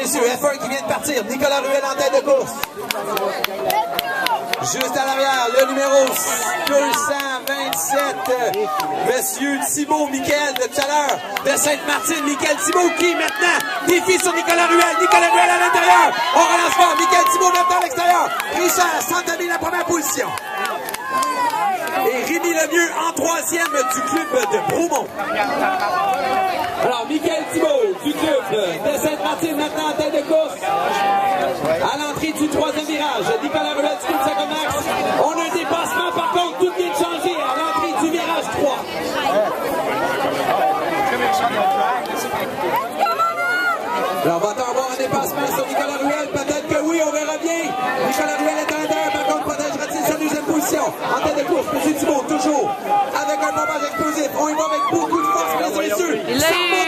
messieurs, F1 qui vient de partir. Nicolas Ruel en tête de course. Juste à l'arrière, le numéro 227, Monsieur Thibault Michael de tout à l'heure, de Sainte-Martine. Michael Thibault qui maintenant défie sur Nicolas Ruel. Nicolas Ruel à l'intérieur. On relance fort. Michael Thibault maintenant à l'extérieur. Richard Santamé la première position. Et Rémi Lemieux en troisième du club de Bromont. Alors, Michael Thibault du club de Sainte-Martine maintenant en tête de course. À l'entrée du troisième virage, Nicolas Ruel du club Saint-Comax. On a un dépassement, par contre, tout vient de changer à l'entrée du virage 3. Alors, va-t-on avoir un dépassement sur Nicolas Ruel? Peut-être que oui, on verra bien. Nicolas Ruel est à l'intérieur, par contre, protégera-t-il sa deuxième position? En tête de course, M. Thibault, toujours avec un pompage explosif. On y va avec beaucoup de force, mesdames et messieurs.